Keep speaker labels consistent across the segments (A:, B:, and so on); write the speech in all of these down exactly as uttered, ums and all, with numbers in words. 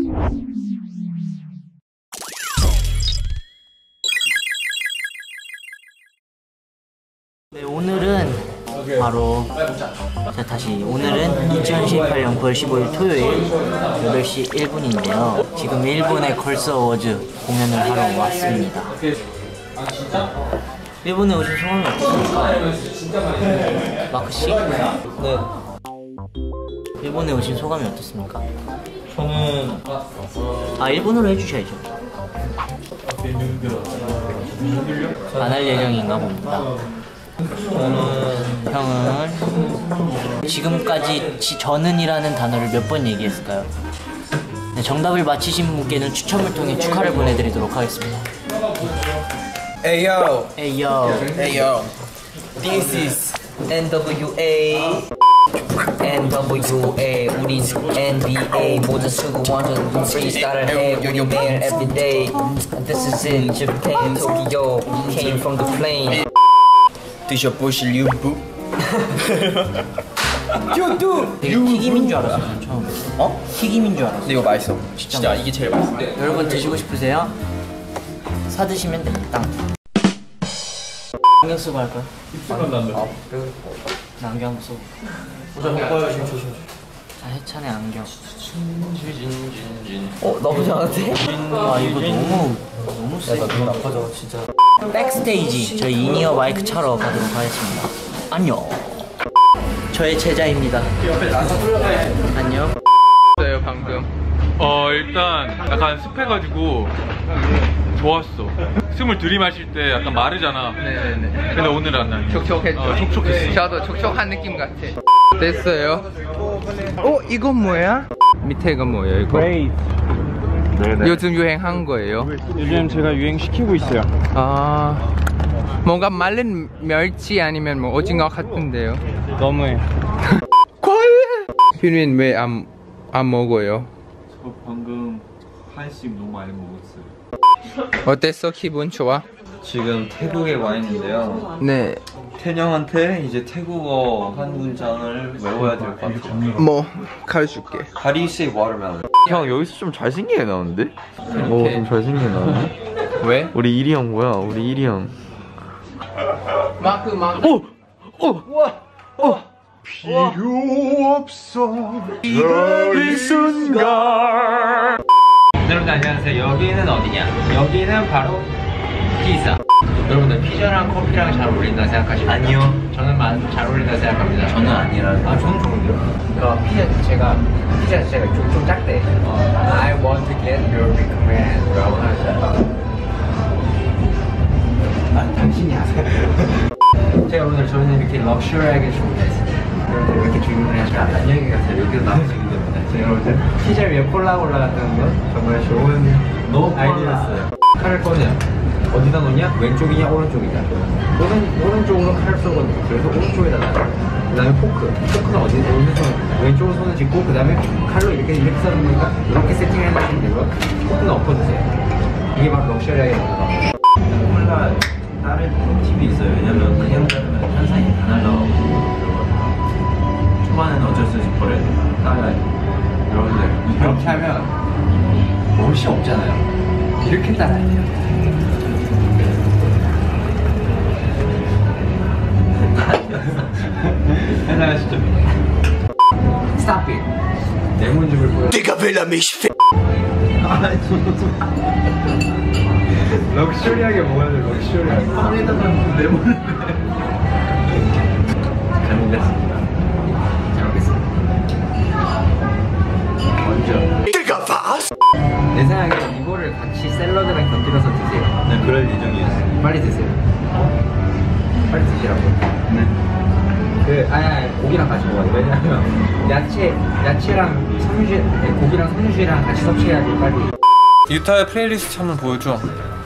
A: 네, 오늘은 바로 자 다시 오늘은 이천십팔 년 구월 십오일 토요일 여덟 시 일 분인데요. 지금 일본의 걸스 어워즈 공연을 하러 왔습니다. 일본에 오신 소감이 어떠십니까? 마크씨? 네. 일본에 오신 소감이 어떻습니까?
B: 저는
A: 아 일본어로 해주셔야죠. 안 할 예정인가 봅니다. 저는 형은 지금까지 지, 저는이라는 단어를 몇 번 얘기했을까요? 네, 정답을 맞히신 분께는 추첨을 통해 축하를 보내드리도록 하겠습니다.
C: Hey yo,
A: Hey yo,
C: hey yo, this is
A: 엔 더블유 에이 엔 더블유 에이 우린 엔 비 에이 모든 수고원전 프리스타일을 해 우리 매일 everyday. This is in Japan, Tokyo, came from the plane.
C: 드셔보실 you boo. You do.
A: 되게 튀김인 줄 알았어요 처음에.
C: 어?
A: 튀김인 줄 알았어요.
C: 근데 이거 맛있어.
A: 진짜,
C: 진짜 이게 제일 맛있어.
A: 여러분 드시고 싶으세요? 사 드시면 됩니다. 안경 쓰고 할까요?
B: 입술만 난다.
A: 나 안경 한번 쓰고.
B: 보자 먹어요 지금 조심.
A: 자 해찬의 안경.
C: 진진진진.
A: 어 너무 잘하는데? 아 이거 너무 너무 세.
B: 눈 아파져 진짜.
A: 백스테이지 저희 인이어 마이크 차러 가도록 하겠습니다. 안녕. 저의 제자입니다. 안녕.
C: 어요 방금?
B: 어 일단 약간 습해가지고 좋았어. 숨을 들이마실 때 약간 마르잖아.
C: 네네네.
B: 근데 오늘은 안 나네.
C: 촉촉했죠?
B: 어, 촉촉했어.
C: 저도 촉촉한 느낌 같아. 됐어요. 어? 이건 뭐야? 밑에 이건 뭐예요 이거?
D: 네네.
C: 요즘 유행한 거예요?
D: 요즘 제가 유행시키고 있어요.
C: 아... 뭔가 말린 멸치 아니면 뭐 오징어 같은데요?
D: 너무해.
C: 휴민 왜 안 안 먹어요?
D: 저 방금 한식 너무 많이 먹었어요.
C: 어땠어? 기분 좋아?
E: 지금 태국에 와 있는데요.
C: 네.
E: 태령한테 이제 태국어 한 문장을 외워야 될 것 같아요.
C: 뭐 가르쳐줄게.
E: How do you say watermelon? 형 여기서 좀 잘생기게 나오는데? 오, 좀 잘생기게 나오네.
C: 왜?
E: 우리 이리 형 뭐야? 우리 이리 형.
C: 마크 마크.
E: 오! 오! 와! 오!
D: 필요 없어. 이 순간.
A: 여러분들 안녕하세요. 여기는 어디냐? 여기는 바로 피자. 여러분들 피자랑 커피랑 잘 어울린다 생각하시나요?
E: 아니요.
A: 저는 많이 잘 어울린다 생각합니다.
E: 저는 아니라서.
A: 아 저는 좋은데요? 그러니까 피자 자체가 피자 자체가 좀, 좀 작대. 어, I want to get your recommend 라고 하는데 아 당신이 하세요. 제가 오늘 저는 이렇게 럭셔리하게 주문했어요. 여러분들 왜 이렇게 주문을 하시면 안녕히 가세요. 여기서 나오시기 때문에 제가 여러분들 피자 위에 콜라 올라갔다는 건 정말 좋은 너무 아이디어였어요. 칼을 꺼내 어디다 놓냐? 왼쪽이냐 오른쪽이냐? 오른, 오른쪽으로 칼을 쏘거든요. 그래서 오른쪽에다 놔요. 그 다음에 포크 포크는 어디, 어느 손 왼쪽으로 손을 짚고 그 다음에 칼로 이렇게 이렇게 써는 거니까 이렇게 세팅을 해놓으시면 되고요. 포크는 엎어주세요. 이게 바로 럭셔리하게 먹는 겁니다.
E: 콜라 다른 팁이 있어요. 왜냐면 그냥 자르면 탄산이 다 날라가고 초반에는 어쩔 수 없이 버려야 돼요. 따라요. 여러분들
A: 이렇게 하면 멋이 없잖아요. 이렇게 따라야 돼요.
B: 해나가시죠.
A: Stop it. 내 모습을 보여.
C: 네가 벨라미시.
B: 럭셔리하게 먹어야 돼. 럭셔리하게.
E: 빵에다가 레몬을 잘 먹겠습니다.
A: 잘 먹겠습니다. 먼저
C: 네가 봤어?
A: 내 생각에 이거를 같이 샐러드랑 곁들여서 드세요.
E: 네, 그럴 예정이었어요.
A: 빨리 드세요. 빨리 드시라고.
E: 네.
A: 그 아니 아니 고기랑 같이 먹어요. 왜냐면 야채 야채랑 섬유질 고기랑 섬유질이랑 같이 섭취해야지 빨리.
B: 유타의 플레이리스트 한번 보여줘.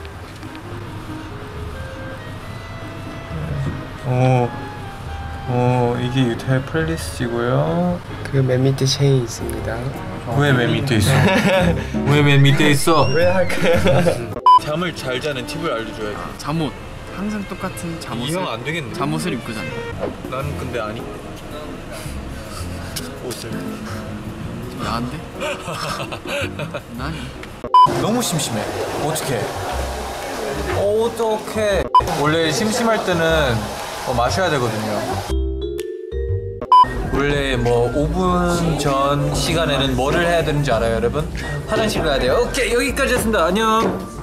B: 오, 오 이게 유타의 플레이리스트고요.
C: 그 맨 밑에 체인 있습니다.
B: 왜 맨 밑에 있어? 왜 맨 밑에 있어?
C: 왜 할까요?
B: 잠을 잘 자는 팁을 알려줘야지.
F: 잠옷 항상 똑같은 잠옷을
B: 이 형 안 되겠네.
F: 잠옷을 입고 잔다.
B: 나는 근데 안 입고 옷을
F: 나은데? 난
B: 너무 심심해. 어떡해. 어떡해. 원래 심심할 때는 뭐 마셔야 되거든요. 원래 뭐 오 분 전 시간에는 뭐를 해야 되는지 알아요, 여러분? 화장실 가야 돼요. 오케이, 여기까지였습니다. 안녕.